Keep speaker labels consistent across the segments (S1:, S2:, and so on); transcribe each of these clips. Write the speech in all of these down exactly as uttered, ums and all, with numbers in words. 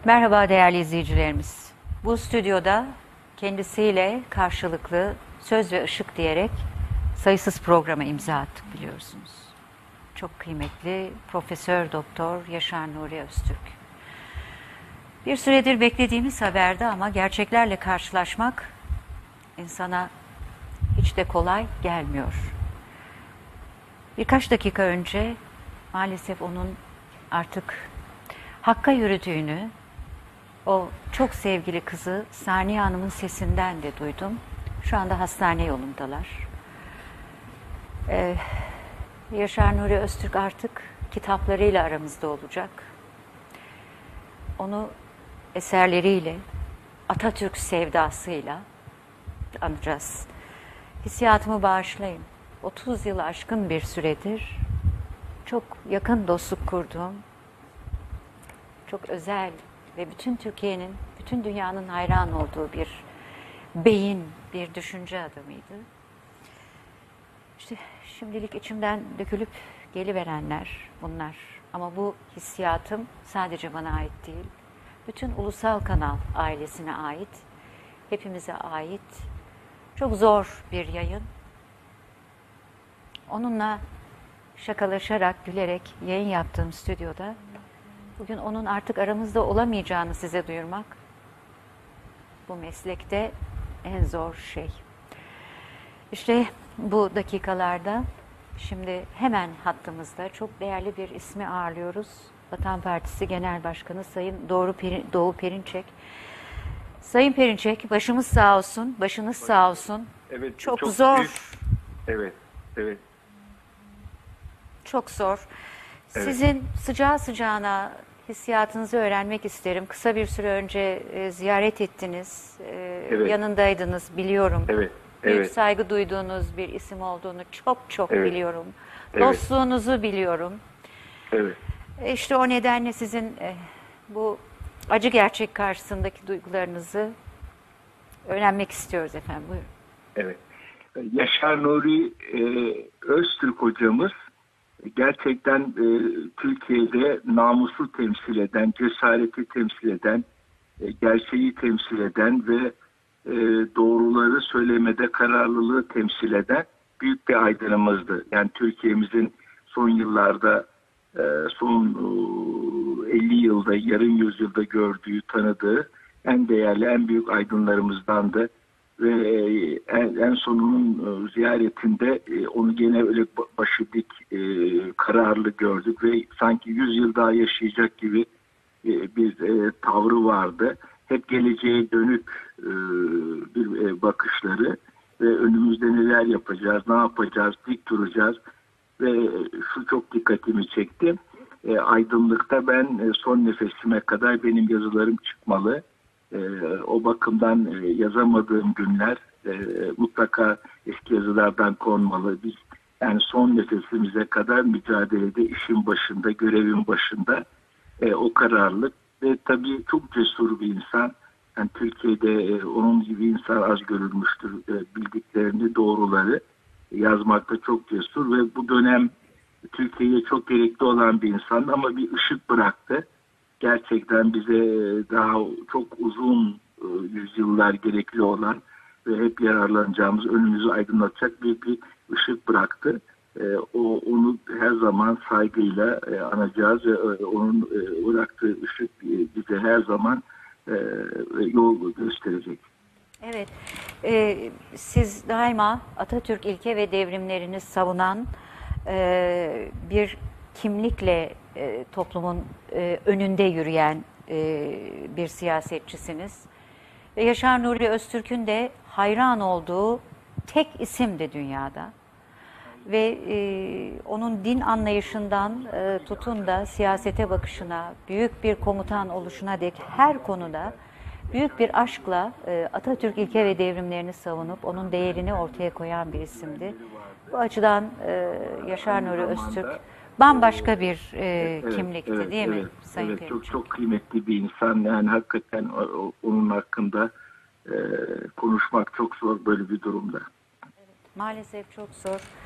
S1: Merhaba değerli izleyicilerimiz. Bu stüdyoda kendisiyle karşılıklı söz ve ışık diyerek sayısız programa imza attık biliyorsunuz. Çok kıymetli Profesör Doktor Yaşar Nuri Öztürk. Bir süredir beklediğimiz haberde ama gerçeklerle karşılaşmak insana hiç de kolay gelmiyor. Birkaç dakika önce maalesef onun artık Hakk'a yürüdüğünü, o çok sevgili kızı Saniye Hanım'ın sesinden de duydum. Şu anda hastane yolundalar. Ee, Yaşar Nuri Öztürk artık kitaplarıyla aramızda olacak. Onu eserleriyle, Atatürk sevdasıyla anacağız. Hissiyatımı bağışlayın. otuz yılı aşkın bir süredir çok yakın dostluk kurduğum, çok özel ve bütün Türkiye'nin, bütün dünyanın hayran olduğu bir beyin, bir düşünce adamıydı. İşte şimdilik içimden dökülüp geliverenler bunlar. Ama bu hissiyatım sadece bana ait değil. Bütün Ulusal Kanal ailesine ait, hepimize ait. Çok zor bir yayın. Onunla şakalaşarak, gülerek yayın yaptığım stüdyoda bugün onun artık aramızda olamayacağını size duyurmak bu meslekte en zor şey. İşte bu dakikalarda şimdi hemen hattımızda çok değerli bir ismi ağırlıyoruz. Vatan Partisi Genel Başkanı Sayın Doğru Peri, Doğu Perinçek. Sayın Perinçek, başımız sağ olsun, başınız sağ olsun.
S2: Evet,
S1: çok,
S2: çok
S1: zor.
S2: Büyük. Evet, evet.
S1: Çok zor.
S2: Evet.
S1: Sizin sıcağı sıcağına hissiyatınızı öğrenmek isterim. Kısa bir süre önce e, ziyaret ettiniz, e,
S2: Evet.
S1: yanındaydınız biliyorum.
S2: Evet,
S1: Büyük
S2: evet.
S1: saygı duyduğunuz bir isim olduğunu çok çok
S2: Evet.
S1: biliyorum.
S2: Evet.
S1: Dostluğunuzu biliyorum.
S2: Evet.
S1: E, İşte o nedenle sizin e, bu acı gerçek karşısındaki duygularınızı öğrenmek istiyoruz efendim. Buyurun.
S2: Evet. Yaşar Nuri e, Öztürk hocamız gerçekten e, Türkiye'de namusu temsil eden, cesareti temsil eden, e, gerçeği temsil eden ve e, doğruları söylemede kararlılığı temsil eden büyük bir aydınımızdı. Yani Türkiye'mizin son yıllarda, e, son e, elli yılda, yarım yüzyılda gördüğü, tanıdığı en değerli, en büyük aydınlarımızdandı. Ve en, en sonunun ziyaretinde onu gene öyle başı dik, e, kararlı gördük ve sanki yüz yıl daha yaşayacak gibi e, bir e, tavrı vardı. Hep geleceğe dönük e, bir e, bakışları ve önümüzde neler yapacağız, ne yapacağız, dik duracağız ve şu çok dikkatimi çekti. E, aydınlıkta ben e, son nefesime kadar benim yazılarım çıkmalı. Ee, o bakımdan e, yazamadığım günler e, mutlaka eski yazılardan konmalı. Biz yani son nefesimize kadar mücadelede, işin başında, görevin başında e, o kararlılık ve tabii çok cesur bir insan. Yani Türkiye'de e, onun gibi insan az görülmüştür. E, bildiklerini, doğruları yazmakta çok cesur ve bu dönem Türkiye'ye çok gerekli olan bir insan ama bir ışık bıraktı. Gerçekten bize daha çok uzun yüzyıllar gerekli olan ve hep yararlanacağımız, önümüzü aydınlatacak bir, bir ışık bıraktı. O onu her zaman saygıyla anacağız ve onun bıraktığı ışık bize her zaman yol gösterecek.
S1: Evet, e, siz daima Atatürk ilke ve devrimlerini savunan e, bir kimlikle e, toplumun e, önünde yürüyen e, bir siyasetçisiniz. Ve Yaşar Nuri Öztürk'ün de hayran olduğu tek isimdi dünyada. Ve e, onun din anlayışından e, tutun da siyasete bakışına, büyük bir komutan oluşuna dek her konuda büyük bir aşkla e, Atatürk ilke ve devrimlerini savunup onun değerini ortaya koyan bir isimdi. Bu açıdan e, Yaşar Nuri Öztürk bambaşka bir e,
S2: Evet,
S1: kimlikti
S2: evet,
S1: değil mi
S2: evet,
S1: Sayın
S2: evet,
S1: Perinçek?
S2: çok çok kıymetli bir insan. Yani hakikaten o, o, onun hakkında e, konuşmak çok zor böyle bir durumda.
S1: Maalesef çok zor.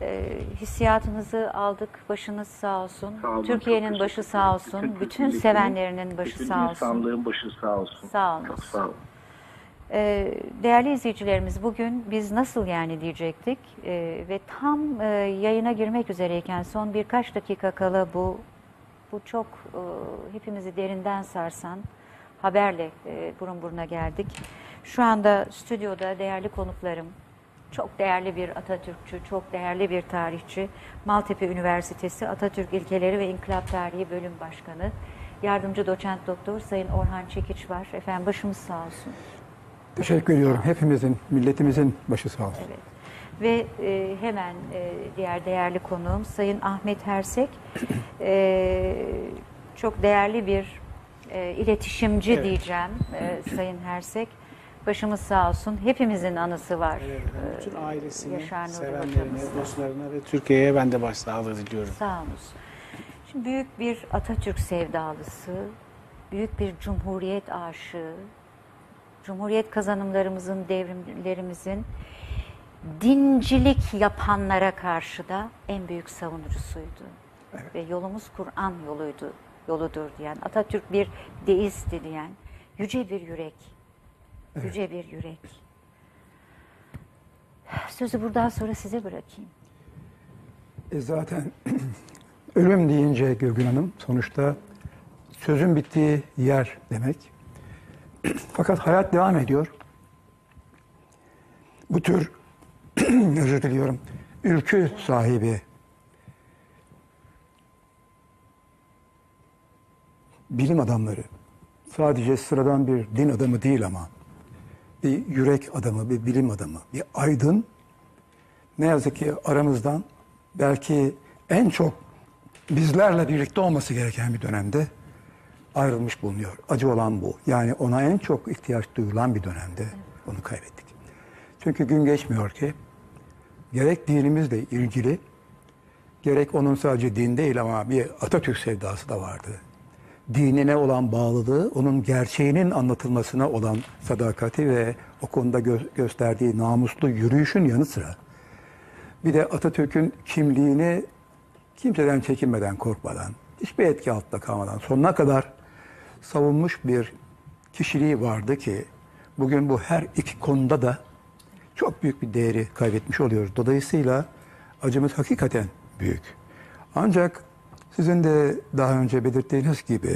S1: E, hissiyatınızı aldık. Başınız sağ olsun.
S2: Sağ olun,
S1: Türkiye'nin
S2: çok
S1: başı
S2: teşekkür
S1: sağ
S2: ederim.
S1: olsun.
S2: Bütün
S1: Bütün
S2: Türkiye'nin,
S1: sevenlerinin başı
S2: bütün
S1: sağ olsun.
S2: insanlığın başı sağ olsun.
S1: Sağ olun.
S2: Çok sağ olun.
S1: Ee, değerli izleyicilerimiz, bugün biz nasıl yani diyecektik Ee, ve tam e, yayına girmek üzereyken son birkaç dakika kala bu bu çok e, hepimizi derinden sarsan haberle e, burun buruna geldik. Şu anda stüdyoda değerli konuklarım, çok değerli bir Atatürkçü, çok değerli bir tarihçi, Maltepe Üniversitesi Atatürk İlkeleri ve İnkılap Tarihi Bölüm Başkanı, Yardımcı Doçent Doktor Sayın Orhan Çekiç var. Efendim başımız sağ olsun.
S3: Teşekkür ediyorum. Hepimizin, milletimizin başı sağ olsun.
S1: Evet. Ve e, hemen e, diğer değerli konuğum Sayın Ahmet Hersek. E, çok değerli bir e, iletişimci
S4: Evet.
S1: diyeceğim e, Sayın Hersek. Başımız sağ olsun. Hepimizin anısı var.
S4: Evet,
S1: E,
S4: bütün ailesine,
S1: Yaşar Nuri
S4: sevenlerine,
S1: hocamızla.
S4: dostlarına ve Türkiye'ye ben de başsağlığı diliyorum.
S1: Sağ olun. Şimdi büyük bir Atatürk sevdalısı, büyük bir Cumhuriyet aşığı, Cumhuriyet kazanımlarımızın, devrimlerimizin dincilik yapanlara karşı da en büyük savunucusuydu.
S3: Evet.
S1: Ve yolumuz Kur'an yoluydu, yoludur diyen, Atatürk bir deistti diyen, yüce bir yürek, yüce bir yürek. Sözü buradan sonra size bırakayım.
S3: E zaten ölüm deyince Gülgün Hanım sonuçta sözün bittiği yer demek. Fakat hayat devam ediyor. Bu tür özür diliyorum, ülkü sahibi bilim adamları sadece sıradan bir din adamı değil ama bir yürek adamı, bir bilim adamı, bir aydın ne yazık ki aramızdan belki en çok bizlerle birlikte olması gereken bir dönemde ayrılmış bulunuyor. Acı olan bu. Yani ona en çok ihtiyaç duyulan bir dönemde onu kaybettik. Çünkü gün geçmiyor ki gerek dinimizle ilgili, gerek onun sadece din değil ama bir Atatürk sevdası da vardı. Dinine olan bağlılığı, onun gerçeğinin anlatılmasına olan sadakati ve o konuda gö- gösterdiği namuslu yürüyüşün yanı sıra bir de Atatürk'ün kimliğini kimseden çekinmeden, korkmadan, hiçbir etki altında kalmadan sonuna kadar savunmuş bir kişiliği vardı ki bugün bu her iki konuda da çok büyük bir değeri kaybetmiş oluyoruz. Dolayısıyla acımız hakikaten büyük. Ancak sizin de daha önce belirttiğiniz gibi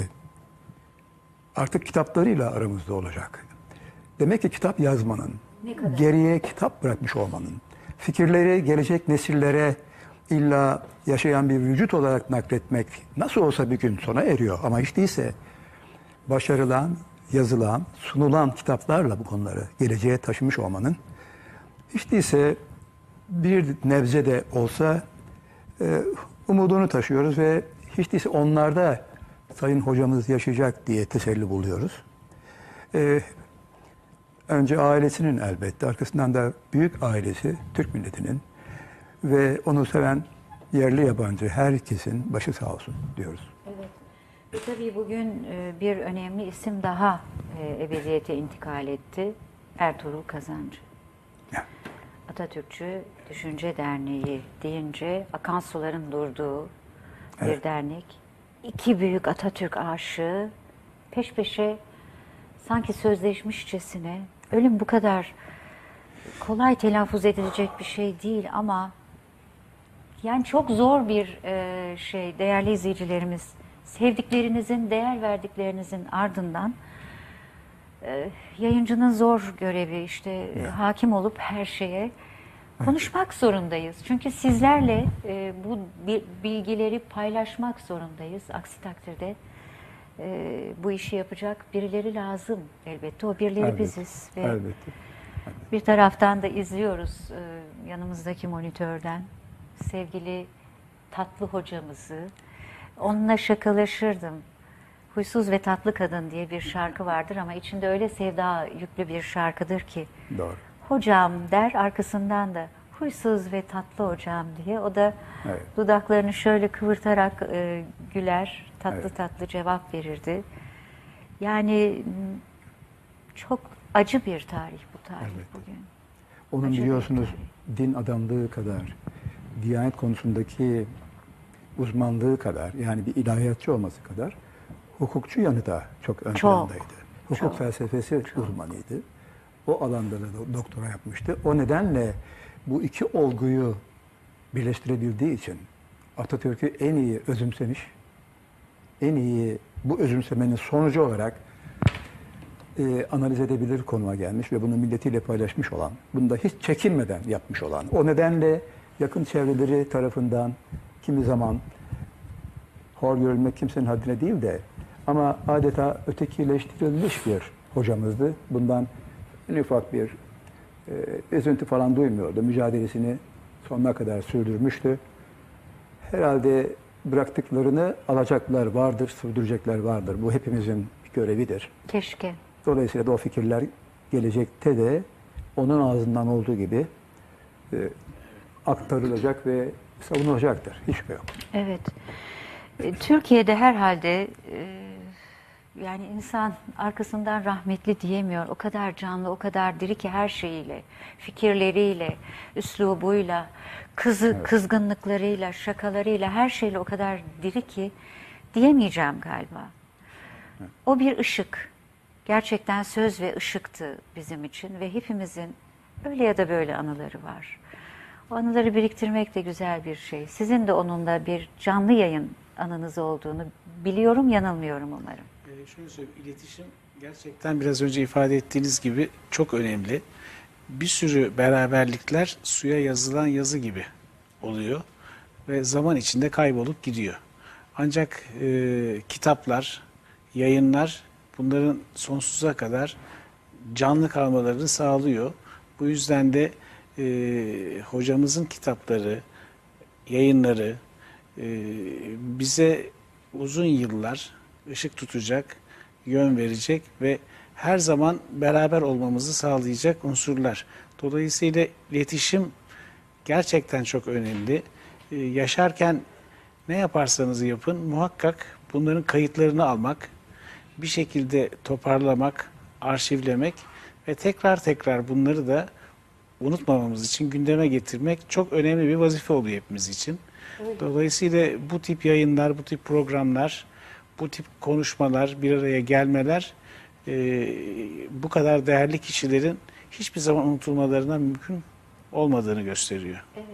S3: artık kitaplarıyla aramızda olacak. Demek ki kitap yazmanın,
S1: Ne kadar?
S3: geriye kitap bırakmış olmanın, fikirleri gelecek nesillere illa yaşayan bir vücut olarak nakletmek nasıl olsa bir gün sona eriyor. Ama hiç değilse başarılan, yazılan, sunulan kitaplarla bu konuları geleceğe taşımış olmanın hiç değilse bir nebze de olsa e, umudunu taşıyoruz ve hiç değilse onlarda Sayın Hocamız yaşayacak diye teselli buluyoruz. E, önce ailesinin elbette, arkasından da büyük ailesi, Türk milletinin ve onu seven yerli yabancı herkesin başı sağ olsun diyoruz.
S1: Evet. Ve tabii bugün e, bir önemli isim daha e, ebediyete intikal etti. Ertuğrul Kazancı.
S3: Ya.
S1: Atatürkçü Düşünce Derneği deyince akan suların durduğu bir
S3: Evet.
S1: dernek. İki büyük Atatürk aşığı peş peşe sanki sözleşmişçesine, ölüm bu kadar kolay telaffuz edilecek bir şey değil ama yani çok zor bir e, şey değerli izleyicilerimiz. Sevdiklerinizin, değer verdiklerinizin ardından e, yayıncının zor görevi işte e, hakim olup her şeye konuşmak zorundayız. Çünkü sizlerle e, bu bi- bilgileri paylaşmak zorundayız. Aksi takdirde e, bu işi yapacak birileri lazım elbette. O birileri
S3: Elbette,
S1: biziz. Ve
S3: elbette.
S1: bir taraftan da izliyoruz e, yanımızdaki monitörden sevgili tatlı hocamızı. Onunla şakalaşırdım. Huysuz ve Tatlı Kadın diye bir şarkı vardır ama içinde öyle sevda yüklü bir şarkıdır ki.
S3: Doğru.
S1: Hocam der, arkasından da huysuz ve tatlı hocam diye. O da
S3: Evet.
S1: dudaklarını şöyle kıvırtarak e, güler, tatlı
S3: Evet.
S1: tatlı cevap verirdi. Yani m, çok acı bir tarih bu tarih
S3: Elbette.
S1: bugün.
S3: Onun
S1: Acı bir
S3: biliyorsunuz
S1: tarih.
S3: din adamlığı kadar Diyanet konusundaki uzmanlığı kadar, yani bir ilahiyatçı olması kadar hukukçu yanı da çok ön
S1: Çok,
S3: plandaydı. Hukuk
S1: çok,
S3: felsefesi uzmanıydı. O alanda da doktora yapmıştı. O nedenle bu iki olguyu birleştirebildiği için Atatürk'ü en iyi özümsemiş, en iyi bu özümsemenin sonucu olarak e, analiz edebilir konuma gelmiş ve bunu milletiyle paylaşmış olan, bunu da hiç çekinmeden yapmış olan, o nedenle yakın çevreleri tarafından kimi zaman hor görülmek kimsenin haddine değil de ama adeta ötekileştirilmiş bir hocamızdı. Bundan en ufak bir e, üzüntü falan duymuyordu. Mücadelesini sonuna kadar sürdürmüştü. Herhalde bıraktıklarını alacaklar vardır, sürdürecekler vardır. Bu hepimizin bir görevidir.
S1: Keşke.
S3: Dolayısıyla da o fikirler gelecekte de onun ağzından olduğu gibi e, aktarılacak ve savunulacaktır. Hiç şüphe yok.
S1: Evet. E, Türkiye'de herhalde e, yani insan arkasından rahmetli diyemiyor. O kadar canlı, o kadar diri ki her şeyiyle, fikirleriyle, üslubuyla, kızı,
S3: Evet.
S1: kızgınlıklarıyla, şakalarıyla, her şeyle o kadar diri ki diyemeyeceğim galiba. O bir ışık. Gerçekten söz ve ışıktı bizim için ve hepimizin öyle ya da böyle anıları var. O anıları biriktirmek de güzel bir şey. Sizin de onunla bir canlı yayın anınız olduğunu biliyorum, yanılmıyorum umarım.
S4: Ee, şöyle söyleyeyim, iletişim gerçekten biraz önce ifade ettiğiniz gibi çok önemli. Bir sürü beraberlikler suya yazılan yazı gibi oluyor ve zaman içinde kaybolup gidiyor. Ancak e, kitaplar, yayınlar bunların sonsuza kadar canlı kalmalarını sağlıyor. Bu yüzden de e, hocamızın kitapları, yayınları e, bize uzun yıllar ışık tutacak, yön verecek ve her zaman beraber olmamızı sağlayacak unsurlar. Dolayısıyla iletişim gerçekten çok önemli. Ee, yaşarken ne yaparsanız yapın muhakkak bunların kayıtlarını almak, bir şekilde toparlamak, arşivlemek ve tekrar tekrar bunları da unutmamamız için gündeme getirmek çok önemli bir vazife oluyor hepimiz için. Dolayısıyla bu tip yayınlar, bu tip programlar, bu tip konuşmalar, bir araya gelmeler e, bu kadar değerli kişilerin hiçbir zaman unutulmalarına mümkün olmadığını gösteriyor.
S1: Evet.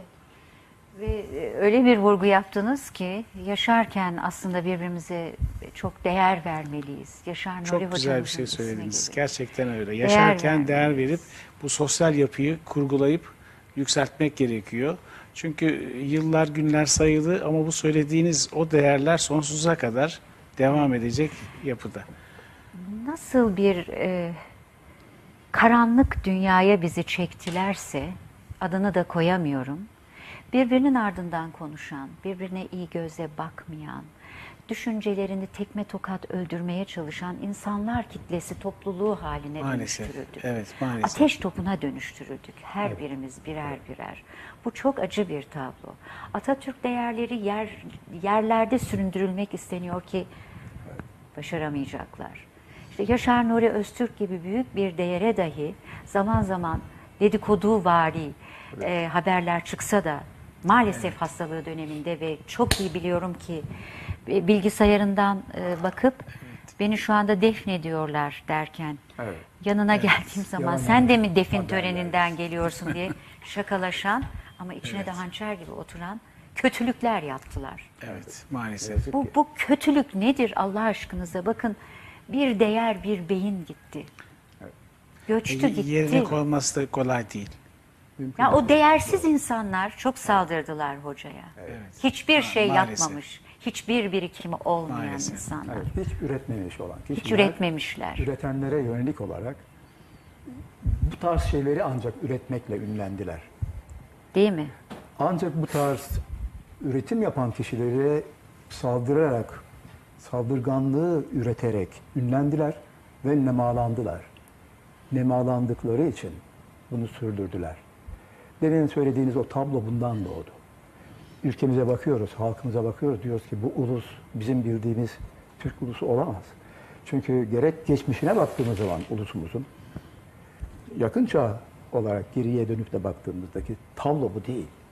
S1: Ve öyle bir vurgu yaptınız ki yaşarken aslında birbirimize çok değer vermeliyiz. Yaşar Nuri
S4: Çok güzel bir
S1: hocamızın
S4: şey
S1: ismi
S4: söylediniz.
S1: gibi.
S4: Gerçekten öyle. Yaşarken değer,
S1: vermeliyiz.
S4: verip bu sosyal yapıyı kurgulayıp yükseltmek gerekiyor. Çünkü yıllar, günler sayılı ama bu söylediğiniz o değerler sonsuza kadar devam edecek yapıda.
S1: Nasıl bir e, karanlık dünyaya bizi çektilerse, adını da koyamıyorum, birbirinin ardından konuşan, birbirine iyi gözle bakmayan, düşüncelerini tekme tokat öldürmeye çalışan insanlar kitlesi topluluğu haline
S4: Maalesef.
S1: dönüştürüldük.
S4: Evet, maalesef.
S1: Ateş topuna dönüştürüldük her birimiz birer birer. Bu çok acı bir tablo. Atatürk değerleri yer yerlerde süründürülmek isteniyor ki başaramayacaklar. İşte Yaşar Nuri Öztürk gibi büyük bir değere dahi zaman zaman dedikoduvari e, haberler çıksa da maalesef hastalığı döneminde ve çok iyi biliyorum ki e, bilgisayarından e, bakıp beni şu anda defnediyorlar derken
S3: Evet.
S1: yanına geldiğim zaman
S3: Yalan
S1: sen de mi
S3: haberler.
S1: defin töreninden geliyorsun diye şakalaşan ama içine de hançer gibi oturan kötülükler yaptılar.
S4: Evet, maalesef.
S1: Bu, bu kötülük nedir Allah aşkınıza? Bakın bir değer, bir beyin gitti. Göçtü gitti.
S4: Yerine konması da kolay değil.
S1: Ya o değersiz insanlar çok saldırdılar hocaya. Hiçbir şey
S4: maalesef.
S1: yapmamış, hiçbir birikimi olmayan
S4: Maalesef.
S1: insanlar.
S3: Evet, hiç üretmemiş olan kişiler,
S1: Hiç üretmemişler.
S3: üretenlere yönelik olarak bu tarz şeyleri ancak üretmekle ünlendiler.
S1: Değil mi?
S3: Ancak bu tarz üretim yapan kişilere saldırarak, saldırganlığı üreterek ünlendiler ve nemalandılar. Nemalandıkları için bunu sürdürdüler. Demin söylediğiniz o tablo bundan doğdu. Ülkemize bakıyoruz, halkımıza bakıyoruz. Diyoruz ki bu ulus bizim bildiğimiz Türk ulusu olamaz. Çünkü gerek geçmişine baktığımız zaman ulusumuzun, yakın çağ olarak geriye dönüp de baktığımızdaki tablo bu değil.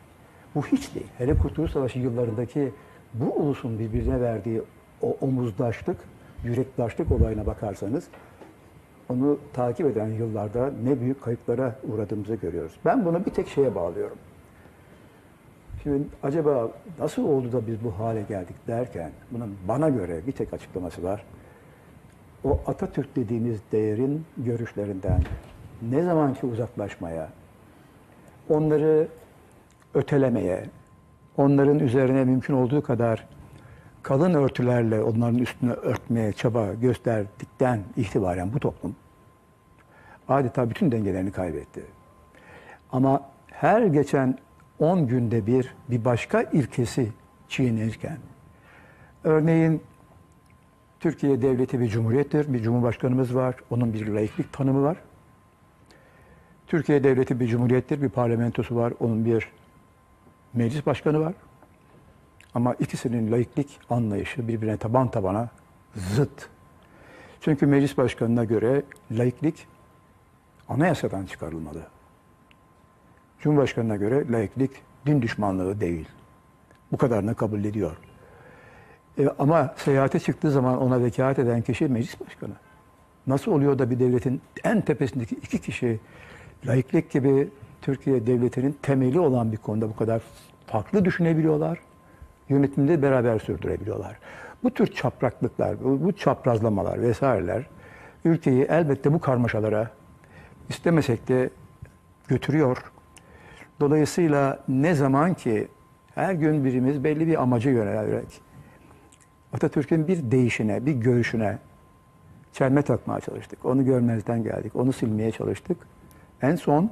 S3: Bu hiç değil. Hele Kurtuluş Savaşı yıllarındaki bu ulusun birbirine verdiği o omuzdaşlık, yürekdaşlık olayına bakarsanız onu takip eden yıllarda ne büyük kayıplara uğradığımızı görüyoruz. Ben bunu bir tek şeye bağlıyorum. Şimdi acaba nasıl oldu da biz bu hale geldik derken bunun bana göre bir tek açıklaması var. O Atatürk dediğimiz değerin görüşlerinden ne zamanki uzaklaşmaya, onları ötelemeye, onların üzerine mümkün olduğu kadar kalın örtülerle onların üstüne örtmeye çaba gösterdikten itibaren bu toplum adeta bütün dengelerini kaybetti. Ama her geçen on günde bir bir başka ilkesi çiğnenirken, örneğin Türkiye Devleti bir cumhuriyettir, bir cumhurbaşkanımız var, onun bir laiklik tanımı var. Türkiye Devleti bir cumhuriyettir, bir parlamentosu var, onun bir meclis başkanı var. Ama ikisinin laiklik anlayışı birbirine taban tabana zıt. Çünkü meclis başkanına göre laiklik anayasadan çıkarılmalı. Cumhurbaşkanına göre laiklik din düşmanlığı değil. Bu kadarını kabul ediyor. E, ama seyahate çıktığı zaman ona vekalet eden kişi meclis başkanı. Nasıl oluyor da bir devletin en tepesindeki iki kişi laiklik gibi Türkiye Devleti'nin temeli olan bir konuda bu kadar farklı düşünebiliyorlar, yönetimde beraber sürdürebiliyorlar. Bu tür çapraklıklar, bu, bu çaprazlamalar vesaireler ülkeyi elbette bu karmaşalara istemesek de götürüyor. Dolayısıyla ne zaman ki her gün birimiz belli bir amaca yönelerek Atatürk'ün bir değişine, bir görüşüne çelme takmaya çalıştık. Onu görmezden geldik, onu silmeye çalıştık. En son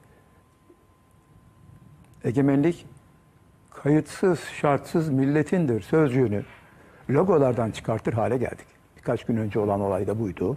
S3: egemenlik kayıtsız, şartsız milletindir sözcüğünü logolardan çıkartır hale geldik. Birkaç gün önce olan olay da buydu.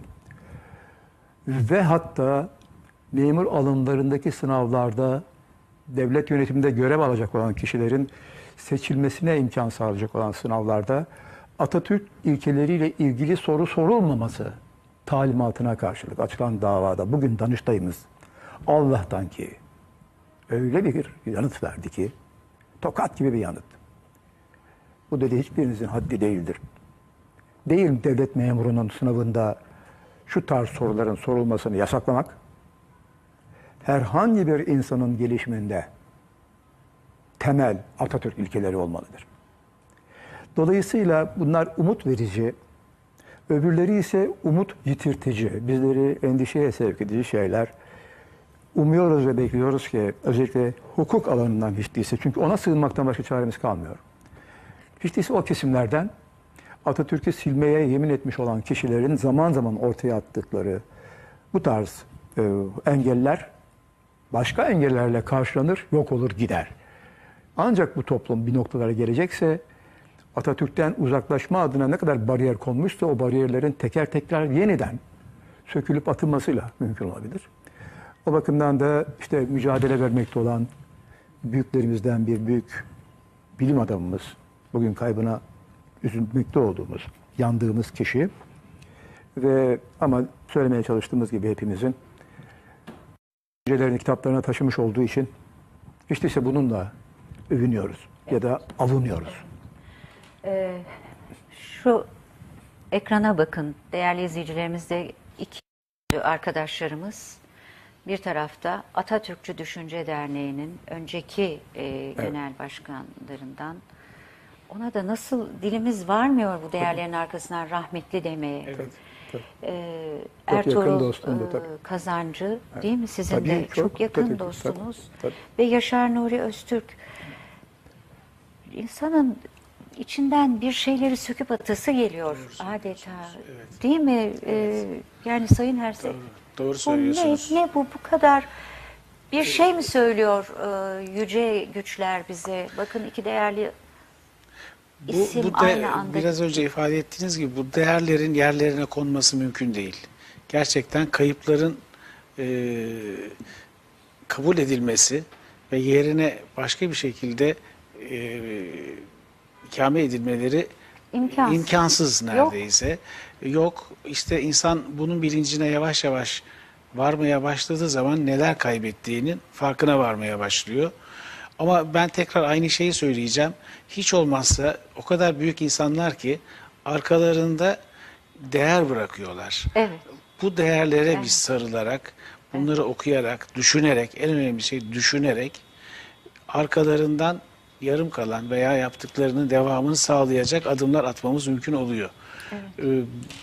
S3: Ve hatta memur alımlarındaki sınavlarda devlet yönetiminde görev alacak olan kişilerin seçilmesine imkan sağlayacak olan sınavlarda Atatürk ilkeleriyle ilgili soru sorulmaması talimatına karşılık açılan davada bugün Danıştay'ımız Allah'tan ki öyle bir yanıt verdi ki tokat gibi bir yanıt. Bu dedi hiçbirinizin haddi değildir. Değil devlet memurunun sınavında şu tarz soruların sorulmasını yasaklamak, herhangi bir insanın gelişiminde temel Atatürk ilkeleri olmalıdır. Dolayısıyla bunlar umut verici, öbürleri ise umut yitirtici, bizleri endişeye sevk edici şeyler. Umuyoruz ve bekliyoruz ki özellikle hukuk alanından hiç değilse, çünkü ona sığınmaktan başka çaremiz kalmıyor. Hiç değilse o kesimlerden Atatürk'ü silmeye yemin etmiş olan kişilerin zaman zaman ortaya attıkları bu tarz e, engeller başka engellerle karşılanır, yok olur gider. Ancak bu toplum bir noktalara gelecekse Atatürk'ten uzaklaşma adına ne kadar bariyer konmuşsa o bariyerlerin teker teker yeniden sökülüp atılmasıyla mümkün olabilir. O bakımdan da işte mücadele vermekte olan büyüklerimizden bir büyük bilim adamımız, bugün kaybına üzülmekte olduğumuz, yandığımız kişi ve ama söylemeye çalıştığımız gibi hepimizin düşüncelerini kitaplarına taşımış olduğu için hiç değilse bununla övünüyoruz ya da avunuyoruz.
S1: Ee, şu ekrana bakın değerli izleyicilerimiz de iki arkadaşlarımız. Bir tarafta Atatürkçü Düşünce Derneği'nin önceki e, genel evet. başkanlarından. Ona da nasıl dilimiz varmıyor bu değerlerin arkasından rahmetli demeye. Evet. Ee, Ertuğrul e, Kazancı evet. değil mi? Sizin tabii, de çok, çok yakın tabii, dostunuz. Tabii, tabii. Ve Yaşar Nuri Öztürk. İnsanın içinden bir şeyleri söküp atası geliyor doğru adeta. Evet. Değil mi? Evet. Ee, yani Sayın Hersek. Doğru, doğru söylüyorsunuz. Ne, ne bu bu kadar bir şey mi söylüyor e, yüce güçler bize? Bakın iki değerli isim bu, bu aynı de, anda.
S4: Biraz önce ifade ettiğiniz gibi bu değerlerin yerlerine konması mümkün değil. Gerçekten kayıpların e, kabul edilmesi ve yerine başka bir şekilde e, ikame edilmeleri imkansız, imkansız neredeyse. Yok. Yok işte insan bunun bilincine yavaş yavaş varmaya başladığı zaman neler kaybettiğinin farkına varmaya başlıyor. Ama ben tekrar aynı şeyi söyleyeceğim. Hiç olmazsa o kadar büyük insanlar ki arkalarında değer bırakıyorlar.
S1: Evet.
S4: Bu değerlere
S1: Evet.
S4: biz sarılarak, bunları okuyarak, düşünerek, en önemli şey düşünerek arkalarından yarım kalan veya yaptıklarının devamını sağlayacak adımlar atmamız mümkün oluyor. Ee,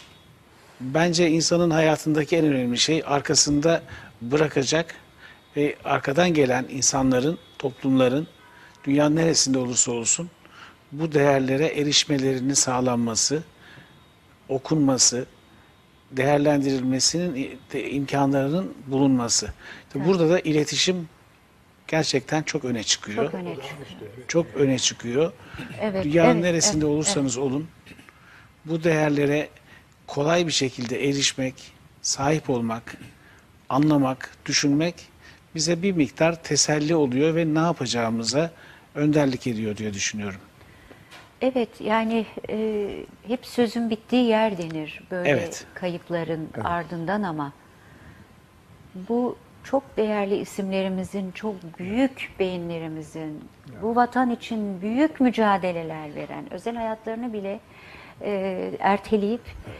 S4: bence insanın hayatındaki en önemli şey arkasında bırakacak ve arkadan gelen insanların, toplumların, dünyanın neresinde olursa olsun bu değerlere erişmelerinin sağlanması, okunması, değerlendirilmesinin de imkanlarının bulunması. İşte burada da iletişim gerçekten çok öne çıkıyor.
S1: Çok öne çıkıyor.
S4: Çok öne çıkıyor.
S1: Evet,
S4: Dünyanın
S1: evet,
S4: neresinde
S1: evet,
S4: olursanız olun bu değerlere kolay bir şekilde erişmek, sahip olmak, anlamak, düşünmek bize bir miktar teselli oluyor ve ne yapacağımıza önderlik ediyor diye düşünüyorum.
S1: Evet, yani e, hep sözün bittiği yer denir böyle
S4: Evet.
S1: kayıpların ardından, ama bu çok değerli isimlerimizin, çok büyük beyinlerimizin, bu vatan için büyük mücadeleler veren, özel hayatlarını bile e, erteleyip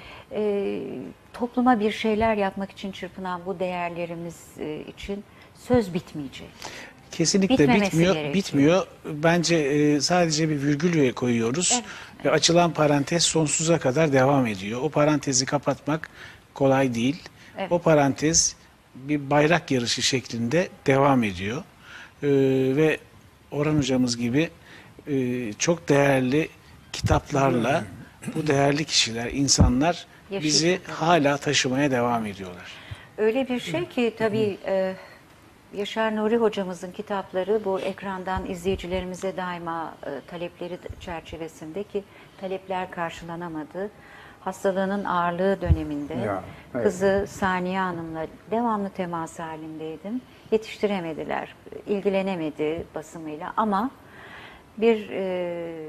S1: e, topluma bir şeyler yapmak için çırpınan bu değerlerimiz e, için söz bitmeyecek.
S4: Kesinlikle
S1: Bitmemesi
S4: bitmiyor.
S1: gerekiyor.
S4: Bitmiyor. Bence e, sadece bir virgül koyuyoruz
S1: Evet,
S4: ve açılan parantez sonsuza kadar devam ediyor. O parantezi kapatmak kolay değil.
S1: Evet.
S4: O parantez bir bayrak yarışı şeklinde devam ediyor. E, ve Orhan hocamız gibi e, çok değerli kitaplarla bu değerli kişiler, insanlar bizi
S1: Yaşayacak.
S4: hala taşımaya devam ediyorlar.
S1: Öyle bir şey ki tabii e, Yaşar Nuri hocamızın kitapları bu ekrandan izleyicilerimize daima e, talepleri çerçevesinde, ki talepler karşılanamadı. Hastalığının ağırlığı döneminde
S3: Ya, evet.
S1: kızı Saniye Hanım'la devamlı temas halindeydim. Yetiştiremediler, ilgilenemedi basımıyla, ama bir e,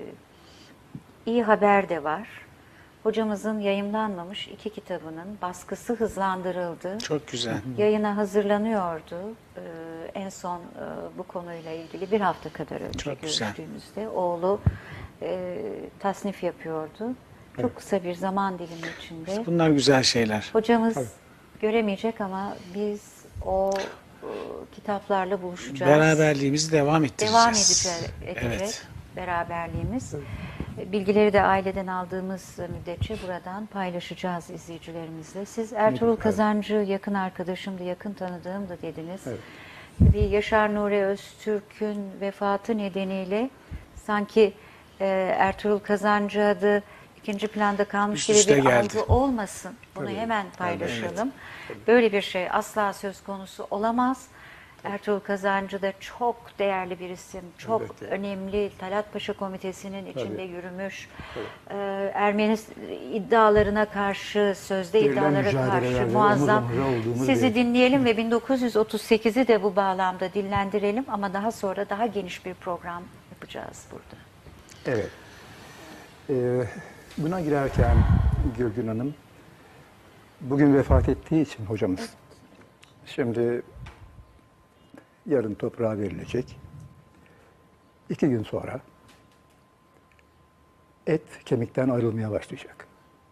S1: iyi haber de var. Hocamızın yayımlanmamış iki kitabının baskısı hızlandırıldı.
S4: Çok güzel.
S1: Yayına hazırlanıyordu. Ee, en son e, bu konuyla ilgili bir hafta kadar önce
S4: Çok güzel.
S1: görüştüğümüzde oğlu e, tasnif yapıyordu. Çok kısa bir zaman dilimi içinde.
S4: Bunlar güzel şeyler.
S1: Hocamız göremeyecek ama biz o e, kitaplarla buluşacağız.
S4: Beraberliğimizi devam ettireceğiz.
S1: Devam edeceğiz. Evet.
S4: Evet.
S1: Beraberliğimiz. Bilgileri de aileden aldığımız müddetçe buradan paylaşacağız izleyicilerimizle. Siz Ertuğrul Kazancı yakın arkadaşımdı, yakın tanıdığımdı dediniz.
S3: Evet.
S1: Bir Yaşar Nuri Öztürk'ün vefatı nedeniyle sanki e, Ertuğrul Kazancı adı ikinci planda kalmış
S4: Üst
S1: gibi
S4: üste
S1: bir
S4: geldi.
S1: algı olmasın. Bunu
S3: Tabii.
S1: hemen paylaşalım. Böyle bir şey asla söz konusu olamaz. Ertuğrul Kazancı da çok değerli bir isim, çok
S3: Elbette.
S1: önemli. Talat Paşa Komitesi'nin içinde
S3: Tabii.
S1: yürümüş. Ee, Ermeni iddialarına karşı, sözde
S3: Verilen
S1: iddialara
S3: mücadelelerde
S1: karşı
S3: omuz
S1: muazzam.
S3: omuza olduğumuz
S1: Sizi
S3: bir-
S1: dinleyelim ve bin dokuz yüz otuz sekizi de bu bağlamda dillendirelim, ama daha sonra daha geniş bir program yapacağız burada.
S3: Evet. Ee, buna girerken Gülgün Hanım, bugün vefat ettiği için hocamız, şimdi yarın toprağa verilecek. İki gün sonra et kemikten ayrılmaya başlayacak.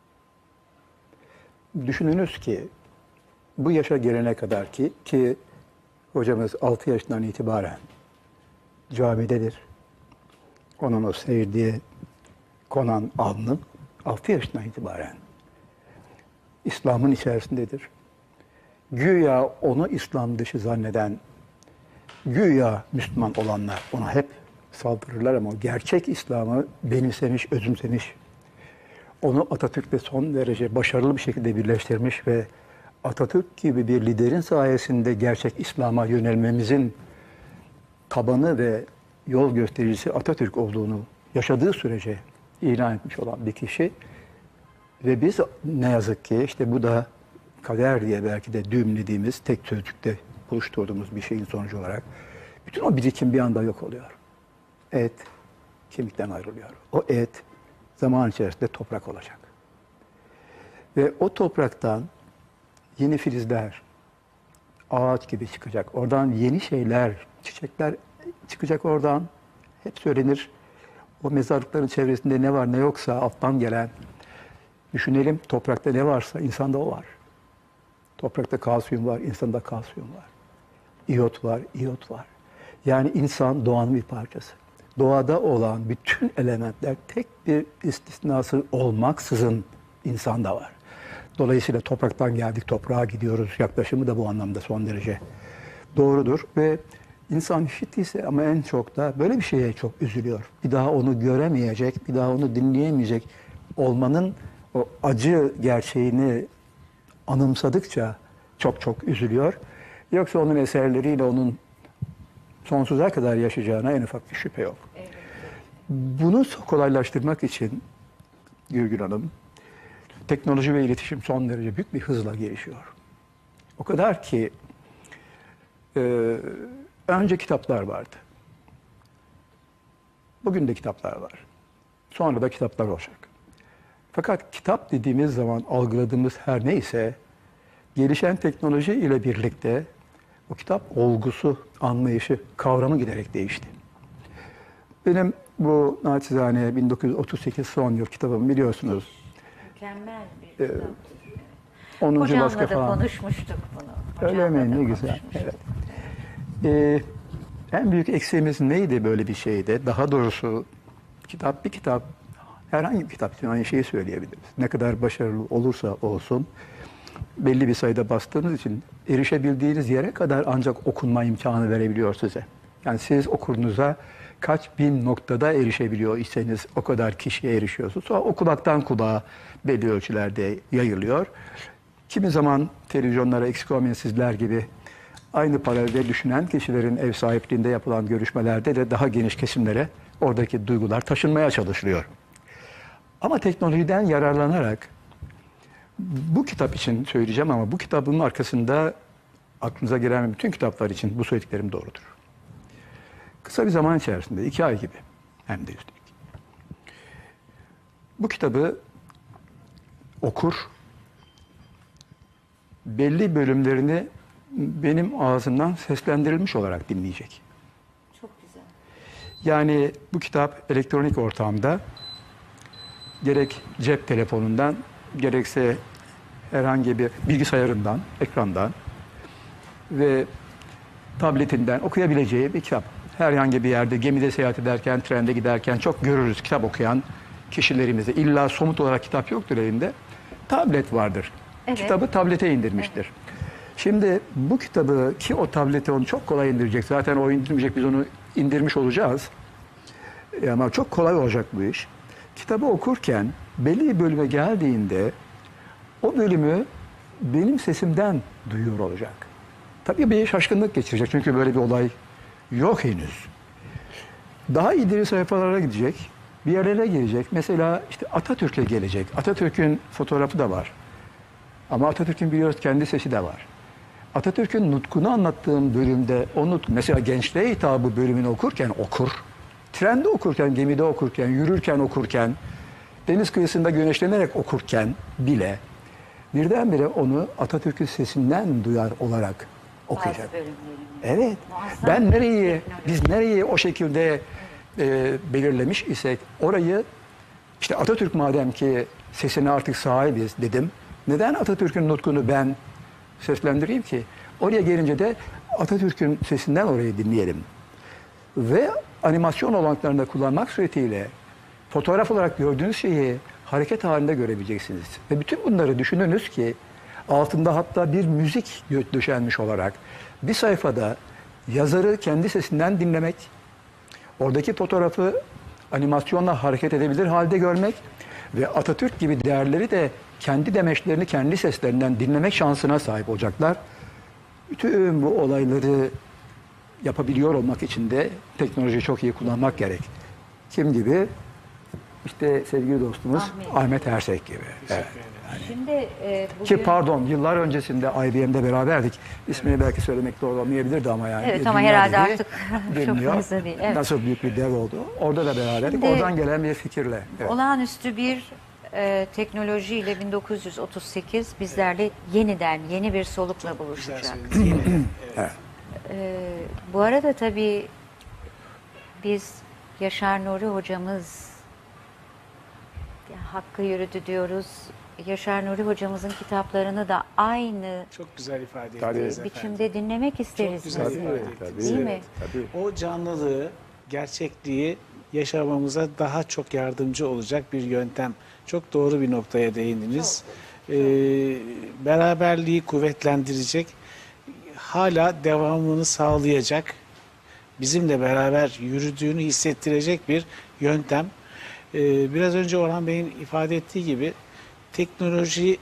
S3: Düşününüz ki bu yaşa gelene kadar ki ki hocamız altı yaşından itibaren camidedir. Onun o seyirdiği konan alnı altı yaşından itibaren İslam'ın içerisindedir. Güya onu İslam dışı zanneden, güya Müslüman olanlar ona hep saldırırlar, ama o gerçek İslam'ı benimsemiş, özümsemiş. Onu Atatürk'le son derece başarılı bir şekilde birleştirmiş ve Atatürk gibi bir liderin sayesinde gerçek İslam'a yönelmemizin tabanı ve yol göstericisi Atatürk olduğunu yaşadığı sürece ilan etmiş olan bir kişi. Ve biz ne yazık ki işte bu da kader diye belki de düğümlediğimiz, tek sözcükte buluşturduğumuz bir şeyin sonucu olarak bütün o birikim bir anda yok oluyor. Et kemikten ayrılıyor. O et zaman içerisinde toprak olacak. Ve o topraktan yeni filizler, ağaç gibi çıkacak. Oradan yeni şeyler, çiçekler çıkacak oradan. Hep söylenir. O mezarlıkların çevresinde ne var ne yoksa alttan gelen. Düşünelim, toprakta ne varsa insanda o var. Toprakta kalsiyum var, insanda kalsiyum var. İyot var, iyot var. Yani insan doğanın bir parçası. Doğada olan bütün elementler tek bir istisnası olmaksızın insanda var. Dolayısıyla topraktan geldik, toprağa gidiyoruz. Yaklaşımı da bu anlamda son derece doğrudur. Ve insan işittiyse ama en çok da böyle bir şeye çok üzülüyor. Bir daha onu göremeyecek, bir daha onu dinleyemeyecek olmanın o acı gerçeğini anımsadıkça çok çok üzülüyor. Yoksa onun eserleriyle onun sonsuza kadar yaşayacağına en ufak bir şüphe yok. Evet. Bunu kolaylaştırmak için Gülgün Hanım, teknoloji ve iletişim son derece büyük bir hızla gelişiyor. O kadar ki e, önce kitaplar vardı. Bugün de kitaplar var. Sonra da kitaplar olacak. Fakat kitap dediğimiz zaman algıladığımız her neyse gelişen teknoloji ile birlikte o kitap olgusu, anlayışı, kavramı giderek değişti. Benim bu naçizane bin dokuz yüz otuz sekiz son yıl kitabım biliyorsunuz.
S1: Mükemmel bir kitap.
S3: Ee, onuncu
S1: Hocamla
S3: baskı
S1: da
S3: falan.
S1: konuşmuştuk bunu.
S3: Öyle
S1: Hocamla
S3: mi?
S1: da
S3: Ne güzel.
S1: konuşmuştuk.
S3: Evet. Ee, en büyük eksiğimiz neydi böyle bir şeyde? Daha doğrusu kitap bir kitap, herhangi bir kitap için aynı şeyi söyleyebiliriz. Ne kadar başarılı olursa olsun, belli bir sayıda bastığınız için erişebildiğiniz yere kadar ancak okunma imkanı verebiliyor size. Yani siz okurunuza kaç bin noktada erişebiliyor iseniz o kadar kişiye erişiyorsunuz. Sonra o kulaktan kulağa belli ölçülerde yayılıyor. Kimi zaman televizyonlara eksik olmayan sizler gibi aynı paralelde düşünen kişilerin ev sahipliğinde yapılan görüşmelerde de daha geniş kesimlere oradaki duygular taşınmaya çalışılıyor. Ama teknolojiden yararlanarak bu kitap için söyleyeceğim ama bu kitabın arkasında aklınıza gelen bütün kitaplar için bu söylediklerim doğrudur. Kısa bir zaman içerisinde, iki ay gibi hem de üstelik. Bu kitabı okur, belli bölümlerini benim ağzımdan seslendirilmiş olarak dinleyecek.
S1: Çok güzel.
S3: Yani bu kitap elektronik ortamda gerek cep telefonundan, gerekse herhangi bir bilgisayarından, ekrandan ve tabletinden okuyabileceği bir kitap. Herhangi bir yerde gemide seyahat ederken, trende giderken çok görürüz kitap okuyan kişilerimizi. İlla somut olarak kitap yoktur elinde. Tablet vardır.
S1: Evet.
S3: Kitabı tablete indirmiştir. Evet. Şimdi bu kitabı ki o tablete onu çok kolay indirecek. Zaten o indirmeyecek, biz onu indirmiş olacağız. Ama çok kolay olacak bu iş. Kitabı okurken belli bir bölüme geldiğinde o bölümü benim sesimden duyuyor olacak. Tabii bir şaşkınlık geçirecek çünkü böyle bir olay yok henüz. Daha ileri sayfalara gidecek, bir yerlere gelecek. Mesela işte Atatürk'e gelecek. Atatürk'ün fotoğrafı da var. Ama Atatürk'ün biliyoruz kendi sesi de var. Atatürk'ün nutkunu anlattığım bölümde o nutk, mesela gençliğe hitabı bölümünü okurken okur. Trende okurken, gemide okurken, yürürken okurken, deniz kıyısında güneşlenerek okurken bile birdenbire onu Atatürk'ün sesinden duyar olarak okuyacak. Evet.
S1: Muazzam
S3: Ben nereyi,
S1: teknoloji.
S3: biz nereyi o şekilde e, belirlemiş isek orayı işte Atatürk madem ki sesine artık sahibiz dedim. Neden Atatürk'ün nutkunu ben seslendireyim ki? Oraya gelince de Atatürk'ün sesinden orayı dinleyelim. Ve animasyon olanaklarında kullanmak suretiyle fotoğraf olarak gördüğünüz şeyi hareket halinde görebileceksiniz. Ve bütün bunları düşününüz ki altında hatta bir müzik döşenmiş olarak bir sayfada yazarı kendi sesinden dinlemek, oradaki fotoğrafı animasyonla hareket edebilir halde görmek ve Atatürk gibi değerleri de kendi demeçlerini kendi seslerinden dinlemek şansına sahip olacaklar. Bütün bu olayları yapabiliyor olmak için de teknolojiyi çok iyi kullanmak gerek. Kim gibi? İşte sevgili dostumuz Ahmet,
S1: Ahmet
S3: Ersek gibi. Evet.
S1: Şimdi e, bugün...
S3: Ki pardon, yıllar öncesinde I B M'de beraberdik. İsmini belki söylemek doğru olmayabilirdi ama yani.
S1: Evet ama
S3: dünya
S1: herhalde
S3: dediği
S1: artık çok
S3: biliniyor.
S1: fazla değil. Evet.
S3: Nasıl büyük bir dev oldu. Orada da beraberdik.
S1: Şimdi,
S3: Oradan gelen bir fikirle. Evet.
S1: olağanüstü bir e, teknolojiyle bin dokuz yüz otuz sekiz bizlerle yeniden yeni bir solukla buluşacak.
S4: Güzel söylediniz.
S3: Evet.
S1: E, bu arada tabii biz Yaşar Nuri hocamız ya, Hakkı yürüdü diyoruz. Yaşar Nuri hocamızın kitaplarını da aynı
S4: Çok güzel ifade
S3: Tabii.
S4: ettiniz efendim.
S1: biçimde dinlemek isteriz.
S4: Çok güzel
S1: mesela.
S4: ifade ettiniz.
S1: Değil mi?
S4: Evet.
S3: Tabii.
S4: O canlılığı, gerçekliği yaşamamıza daha çok yardımcı olacak bir yöntem. Çok doğru bir noktaya değindiniz. Ee, beraberliği kuvvetlendirecek, hala devamını sağlayacak, bizimle beraber yürüdüğünü hissettirecek bir yöntem. Ee, biraz önce Orhan Bey'in ifade ettiği gibi teknolojinin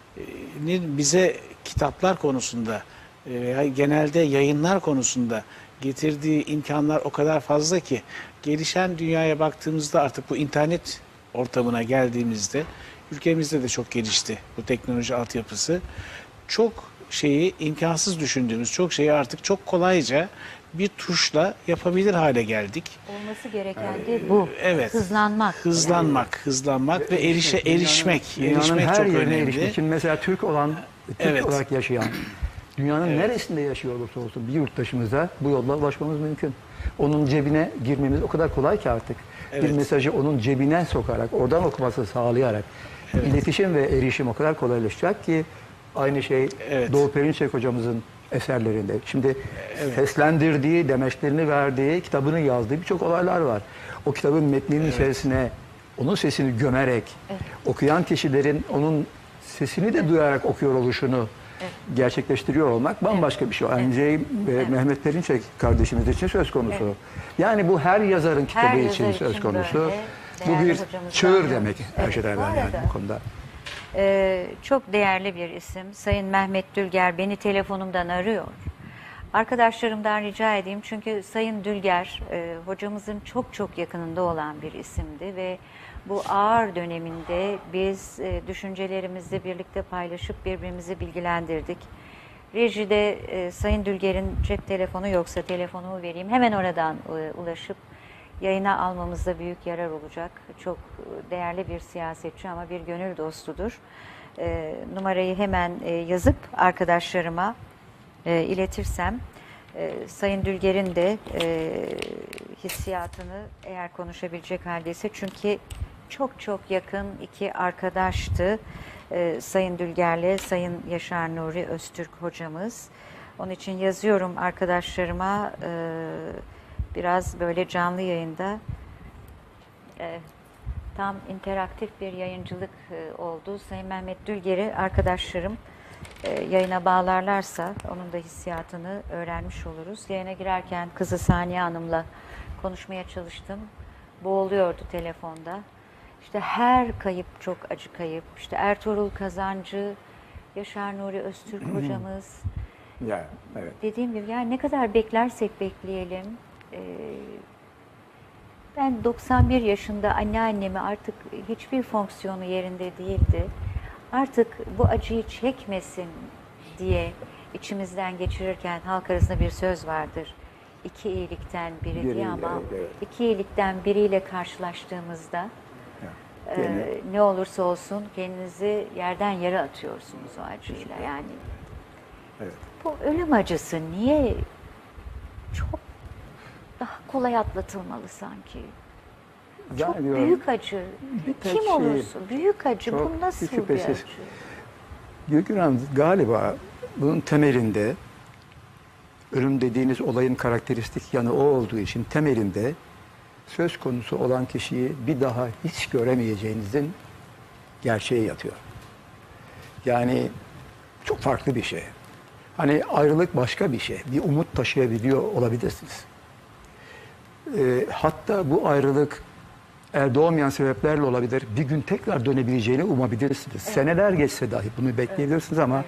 S4: bize kitaplar konusunda veya genelde yayınlar konusunda getirdiği imkanlar o kadar fazla ki gelişen dünyaya baktığımızda artık bu internet ortamına geldiğimizde ülkemizde de çok gelişti bu teknoloji altyapısı. Çok şeyi imkansız düşündüğümüz çok şeyi artık çok kolayca bir tuşla yapabilir hale geldik.
S1: Olması gereken de bu.
S4: Evet.
S1: Hızlanmak.
S4: Hızlanmak, hızlanmak ve erişe,
S3: Dünyanın-
S4: erişmek,
S3: dünyanın
S4: erişmek
S3: her
S4: çok
S3: yerine
S4: önemli.
S3: erişmek. Şimdi mesela Türk olan, Türk
S4: Evet.
S3: olarak yaşayan, dünyanın neresinde yaşıyor olursa olsun bir yurttaşımıza bu yolla ulaşmamız mümkün. Onun cebine girmemiz o kadar kolay ki artık. Bir
S4: Evet.
S3: mesajı onun cebine sokarak, oradan okumasını sağlayarak iletişim ve erişim o kadar kolaylaşacak ki aynı şey
S4: Evet.
S3: Doğu Perinçek hocamızın eserlerinde. Şimdi seslendirdiği, demeçlerini verdiği, kitabını yazdığı birçok olaylar var. O kitabın metninin içerisine onun sesini gömerek, okuyan kişilerin onun sesini de duyarak okuyor oluşunu gerçekleştiriyor olmak bambaşka bir şey. Aynı şey ve Mehmet Perinçek kardeşimiz için söz konusu. Yani bu her yazarın kitabı
S1: Her
S3: için
S1: yazar
S3: söz
S1: için
S3: konusu.
S1: böyle.
S3: Bu
S1: Değerli
S3: bir
S1: hocamızdan
S3: çığır
S1: da-
S3: demek her
S1: Evet,
S3: şeyden
S1: bu
S3: yani
S1: arada-
S3: bu konuda.
S1: Ee, çok değerli bir isim. Sayın Mehmet Dülger beni telefonumdan arıyor. Arkadaşlarımdan rica edeyim çünkü Sayın Dülger e, hocamızın çok çok yakınında olan bir isimdi ve bu ağır döneminde biz e, düşüncelerimizi birlikte paylaşıp birbirimizi bilgilendirdik. Rejide e, Sayın Dülger'in cep telefonu yoksa telefonumu vereyim. Hemen oradan e, ulaşıp yayına almamızda büyük yarar olacak. Çok e, değerli bir siyasetçi ama bir gönül dostudur. E, numarayı hemen e, yazıp arkadaşlarıma e, iletirsem e, Sayın Dülger'in de e, hissiyatını eğer konuşabilecek haldeyse çünkü çok çok yakın iki arkadaştı e, Sayın Dülger'le Sayın Yaşar Nuri Öztürk hocamız. Onun için yazıyorum arkadaşlarıma e, biraz böyle canlı yayında e, tam interaktif bir yayıncılık e, oldu. Sayın Mehmet Dülger'i arkadaşlarım e, yayına bağlarlarsa onun da hissiyatını öğrenmiş oluruz. Yayına girerken kızı Saniye Hanım'la konuşmaya çalıştım. Boğuluyordu telefonda. İşte her kayıp çok acı kayıp. İşte Ertuğrul Kazancı, Yaşar Nuri Öztürk hocamız.
S3: Ya, evet.
S1: Dediğim gibi yani ne kadar beklersek bekleyelim. e, Ben doksan bir yaşında anneannemi artık hiçbir fonksiyonu yerinde değildi. Artık bu acıyı çekmesin diye içimizden geçirirken halk arasında bir söz vardır. İki iyilikten biri
S3: Biri,
S1: diye ama
S3: evet, evet.
S1: iki iyilikten biriyle karşılaştığımızda e,
S3: Gene-
S1: ne olursa olsun kendinizi yerden yere atıyorsunuz o acıyla. Yani
S3: Evet.
S1: bu ölüm acısı niye çok daha kolay atlatılmalı sanki? Çok
S3: Zannediyorum
S1: büyük acı.
S3: bir tek
S1: Kim
S3: şey,
S1: olursa büyük acı.
S3: çok
S1: Bu nasıl bir
S3: şüphesiz.
S1: acı?
S3: Gülgün Hanım galiba bunun temelinde ölüm dediğiniz olayın karakteristik yanı o olduğu için temelinde söz konusu olan kişiyi bir daha hiç göremeyeceğinizin gerçeği yatıyor. Yani çok farklı bir şey. Hani ayrılık başka bir şey. Bir umut taşıyabiliyor olabilirsiniz. Ee, hatta bu ayrılık eğer doğmayan sebeplerle olabilir. Bir gün tekrar dönebileceğini umabilirsiniz. Seneler geçse dahi bunu bekleyebilirsiniz ama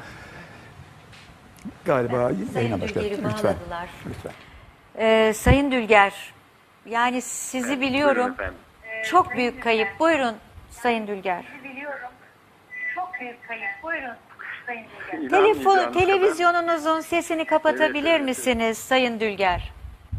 S3: galiba
S1: Sayın
S3: yayına başlayalım.
S1: Dülger'i
S3: Lütfen.
S1: bağladılar.
S3: Lütfen.
S1: Ee, Sayın Dülger, yani sizi biliyorum.
S5: Buyurun efendim.
S1: Çok büyük kayıp. Buyurun Sayın Dülger.
S6: Biliyorum. Çok büyük kayıp. Buyurun Sayın Dülger.
S1: Telefon,
S5: İnanmayacağınız kadar-
S1: televizyonunuzun sesini kapatabilir
S5: Evet, evet,
S1: misiniz Sayın Dülger?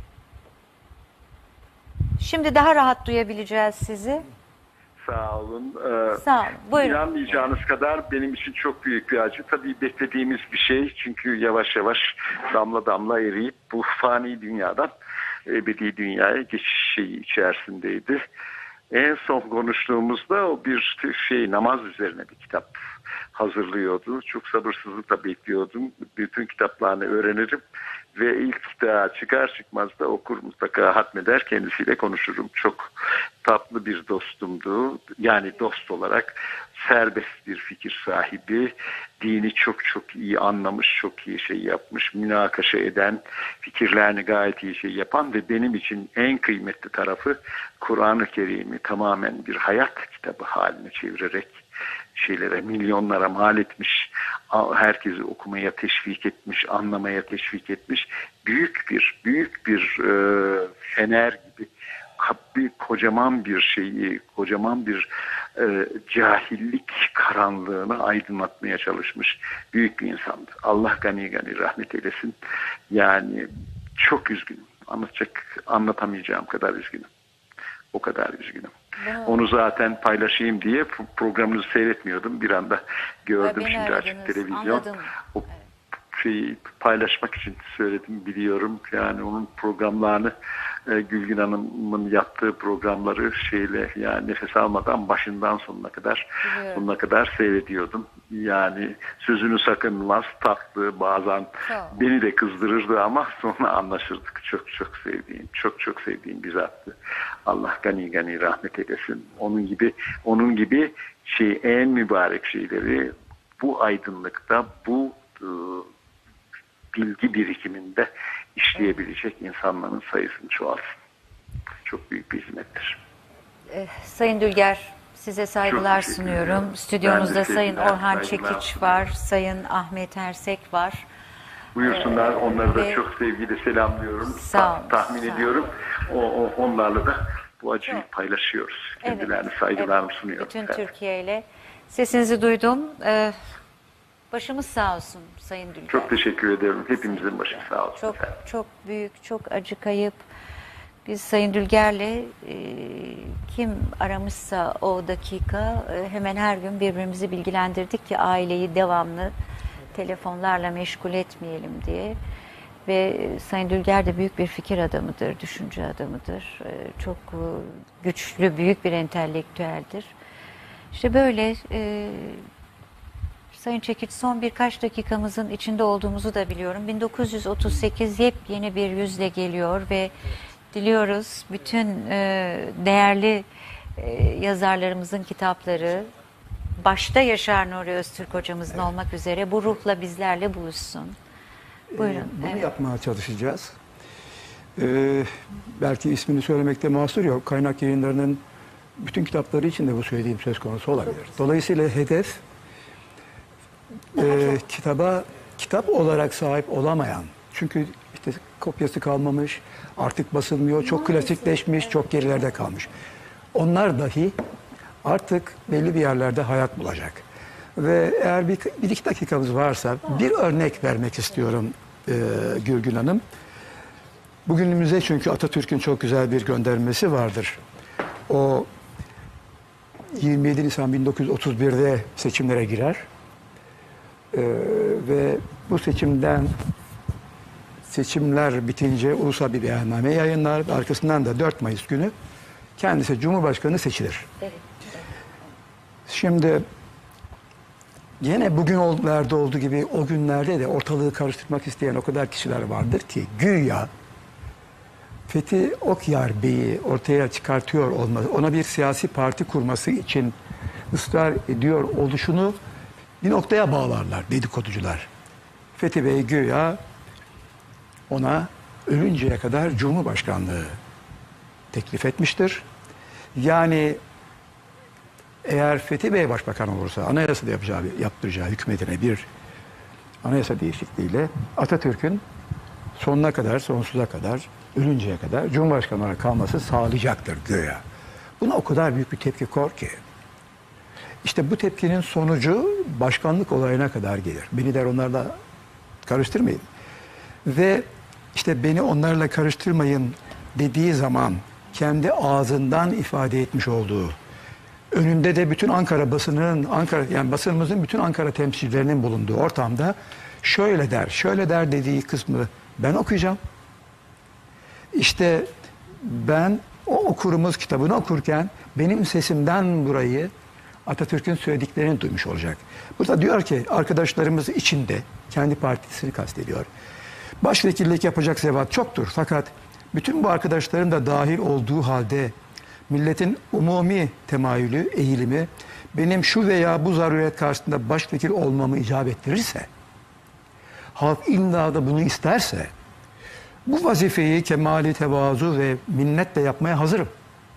S1: Şimdi daha rahat duyabileceğiz sizi.
S5: Sağ olun. Ee,
S1: Sağ olun. Buyurun.
S5: İnanmayacağınız kadar benim için çok büyük bir acı. Tabii beklediğimiz bir şey. Çünkü yavaş yavaş damla damla eriyip bu fani dünyadan ebedi dünyaya geçiş şeyi içerisindeydi. En son konuştuğumuzda o bir şey namaz üzerine bir kitap hazırlıyordu. Çok sabırsızlıkla bekliyordum. Bütün kitaplarını öğrenirim ve ilk daha çıkar çıkmaz da okur, mutlaka hatmeder, kendisiyle konuşurum. Çok tatlı bir dostumdu. Yani dost olarak serbest bir fikir sahibi, dini çok çok iyi anlamış, çok iyi şey yapmış, münakaşa eden, fikirlerini gayet iyi şey yapan ve benim için en kıymetli tarafı Kur'an-ı Kerim'i tamamen bir hayat kitabı haline çevirerek şeylere, milyonlara mal etmiş, herkesi okumaya teşvik etmiş, anlamaya teşvik etmiş, büyük bir, büyük bir e, fener gibi, bir kocaman bir şeyi, kocaman bir e, cahillik karanlığını aydınlatmaya çalışmış büyük bir insandı. Allah gani gani rahmet eylesin. Yani çok üzgünüm. Anlatacak, anlatamayacağım kadar üzgünüm. O kadar üzgünüm.
S1: Wow.
S5: Onu zaten paylaşayım diye programınızı seyretmiyordum. Bir anda gördüm
S1: Beni
S5: şimdi
S1: aradınız,
S5: açık televizyon.
S1: anladım.
S5: O şeyi paylaşmak için söyledim, biliyorum. Yani onun programlarını, e, Gülgün Hanım'ın yaptığı programları şeyle, yani nefes almadan başından sonuna kadar
S1: Biliyorum.
S5: sonuna kadar seyrediyordum. Yani sözünü sakınmaz, tatlı, bazen
S1: Çok.
S5: beni de kızdırırdı ama sonra anlaşırdık. Çok çok sevdiğim, çok çok sevdiğim bir zattı. Allah gani gani rahmet eylesin. Onun gibi, onun gibi şey, en mübarek şeyleri bu aydınlıkta, bu e, bilgi birikiminde işleyebilecek insanların sayısını çoğalsın. Çok büyük bir hizmettir.
S1: Eh, Sayın Dülger, size saygılar
S5: teşekkür
S1: sunuyorum.
S5: ederim. Ben
S1: Stüdyomuzda
S5: de
S1: Sayın
S5: sevgiler,
S1: Orhan
S5: saygılar
S1: Çekiç
S5: sunuyorum.
S1: var, Sayın Ahmet Ersek var.
S5: Buyursunlar. Onları da
S1: ve-
S5: çok sevgiyle selamlıyorum.
S1: Sağ olun,
S5: Ta- tahmin
S1: sağ olun.
S5: ediyorum. O, o, onlarla da bu acıyı
S1: Çok.
S5: paylaşıyoruz.
S1: Evet,
S5: Kendilerine saygılarımı
S1: evet.
S5: sunuyorum.
S1: Bütün
S5: Evet.
S1: Türkiye ile sesinizi duydum. Eh, başımız sağ olsun Sayın Dülger.
S5: Çok teşekkür ederim. Hepimizin başı sağ olsun.
S1: Çok
S5: efendim.
S1: çok büyük, çok acı kayıp. Biz Sayın Dülger'le e, kim aramışsa o dakika e, hemen her gün birbirimizi bilgilendirdik ki aileyi devamlı telefonlarla meşgul etmeyelim diye. Ve e, Sayın Dülger de büyük bir fikir adamıdır, düşünce adamıdır. E, çok e, güçlü, büyük bir entelektüeldir. İşte böyle e, Sayın Çekiç, son birkaç dakikamızın içinde olduğumuzu da biliyorum. bin dokuz yüz otuz sekiz yepyeni bir yüzle geliyor ve diliyoruz bütün e, değerli e, yazarlarımızın kitapları, başta Yaşar Nuri Öztürk hocamızın olmak üzere bu ruhla bizlerle buluşsun. Buyurun.
S3: Ee, Bunu
S1: Evet.
S3: yapmaya çalışacağız. Ee, belki ismini söylemekte mahsur yok. Kaynak Yayınları'nın bütün kitapları için de bu söylediğim söz konusu olabilir. Dolayısıyla hedef e, kitaba kitap olarak sahip olamayan, çünkü işte kopyası kalmamış, artık basılmıyor, çok klasikleşmiş, çok gerilerde kalmış. Onlar dahi artık belli bir yerlerde hayat bulacak. Ve eğer bir, bir iki dakikamız varsa bir örnek vermek istiyorum e, Gülgün Hanım. Bugünümüze çünkü Atatürk'ün çok güzel bir göndermesi vardır. O yirmi yedi Nisan bin dokuz yüz otuz bir'de seçimlere girer. Ee, ve bu seçimden seçimler bitince ulusal bir beyanname yayınlar. Arkasından da dört Mayıs günü kendisi Cumhurbaşkanı seçilir.
S1: Evet.
S3: Şimdi yine bugünlerde olduğu gibi o günlerde de ortalığı karıştırmak isteyen o kadar kişiler vardır ki güya Fethi Okyar Bey'i ortaya çıkartıyor olması, ona bir siyasi parti kurması için ısrar ediyor oluşunu bir noktaya bağlarlar dedikoducular. Fethi Bey güya ona ölünceye kadar Cumhurbaşkanlığı teklif etmiştir. Yani eğer Fethi Bey başbakan olursa anayasada yapacağı, yaptıracağı hükümetine bir anayasa değişikliğiyle Atatürk'ün sonuna kadar, sonsuza kadar, ölünceye kadar Cumhurbaşkanı olarak kalması sağlayacaktır güya. Buna o kadar büyük bir tepki kor ki. İşte bu tepkinin sonucu başkanlık olayına kadar gelir. Beni der onlarla karıştırmayın. Ve işte beni onlarla karıştırmayın dediği zaman kendi ağzından ifade etmiş olduğu, önünde de bütün Ankara basınının, Ankara yani basınımızın bütün Ankara temsilcilerinin bulunduğu ortamda şöyle der, şöyle der dediği kısmı ben okuyacağım. İşte ben O okurumuz kitabını okurken benim sesimden burayı Atatürk'ün söylediklerini duymuş olacak. Burada diyor ki arkadaşlarımız içinde, kendi partisini kastediyor. Başvekillik yapacak zevat çoktur fakat bütün bu arkadaşların da dahil olduğu halde milletin umumi temayülü, eğilimi benim şu veya bu zaruret karşısında başvekil olmamı icap ettirirse, halk illa da bunu isterse, bu vazifeyi kemali tevazu ve minnetle yapmaya hazırım.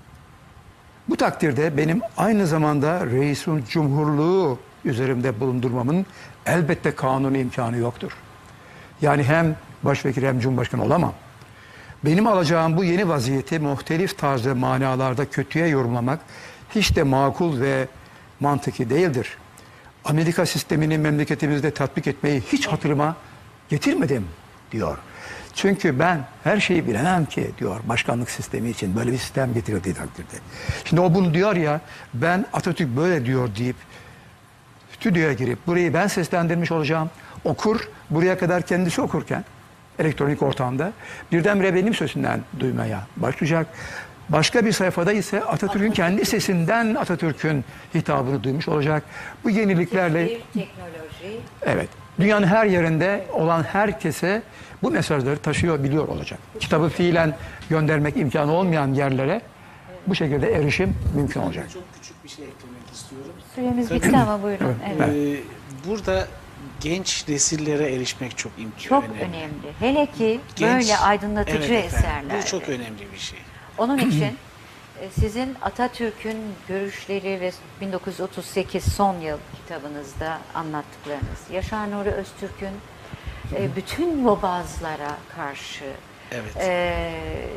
S3: Bu takdirde benim aynı zamanda reisun cumhurluğu üzerimde bulundurmamın elbette kanuni imkanı yoktur. Yani hem başvekil hem cumhurbaşkanı olamam. Benim alacağım bu yeni vaziyeti muhtelif tarzda manalarda kötüye yorumlamak hiç de makul ve mantıki değildir. Amerika sistemini memleketimizde tatbik etmeyi hiç hatırıma getirmedim diyor. Çünkü ben her şeyi bilemem ki diyor başkanlık sistemi için böyle bir sistem getirildiği takdirde. Şimdi o bunu diyor ya ben Atatürk böyle diyor deyip stüdyoya girip burayı ben seslendirmiş olacağım. Okur buraya kadar kendisi okurken elektronik ortamda birdenbire benim sözünden duymaya başlayacak. Başka bir sayfada ise Atatürk'ün kendi sesinden Atatürk'ün hitabını duymuş olacak. Bu yeniliklerle
S1: Bir teknoloji.
S3: evet dünyanın her yerinde olan herkese bu mesajları taşıyor biliyor olacak. Kitabı fiilen göndermek imkanı olmayan yerlere bu şekilde erişim mümkün olacak.
S4: Çok küçük bir şey eklemek istiyorum.
S1: Süremiz
S4: Tabii.
S1: bitti ama buyurun. Evet.
S4: Ee, burada genç nesillere erişmek çok imkan
S1: Çok
S4: önemli.
S1: önemli. Hele ki
S4: Genç-
S1: böyle aydınlatıcı
S4: Evet efendim,
S1: eserler.
S4: Bu çok önemli bir şey.
S1: Onun için e, sizin Atatürk'ün görüşleri ve bin dokuz yüz otuz sekiz son yıl kitabınızda anlattıklarınız, Yaşar Nuri Öztürk'ün e, bütün yobazlara karşı
S4: Evet.
S1: e,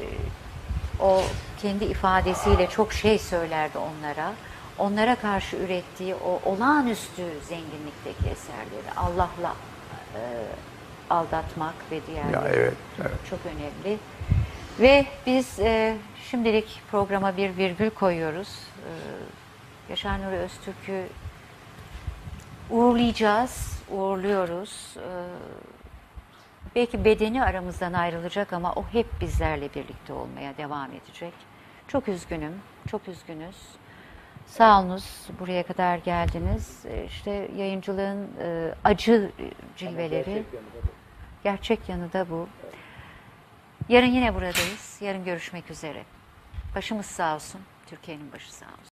S1: o kendi ifadesiyle çok şey söylerdi onlara. Onlara karşı ürettiği o olağanüstü zenginlikteki eserleri Allah'la e, aldatmak ve diğerleri
S3: Ya evet, evet.
S1: çok önemli. Ve biz e, şimdilik programa bir virgül koyuyoruz. E, Yaşar Nuri Öztürk'ü uğurlayacağız, uğurluyoruz. E, belki bedeni aramızdan ayrılacak ama o hep bizlerle birlikte olmaya devam edecek. Çok üzgünüm, çok üzgünüz. Sağolunuz buraya kadar geldiniz. E, İşte yayıncılığın e, acı cilveleri, gerçek yanı da bu. Yarın yine buradayız. Yarın görüşmek üzere. Başımız sağ olsun. Türkiye'nin başı sağ olsun.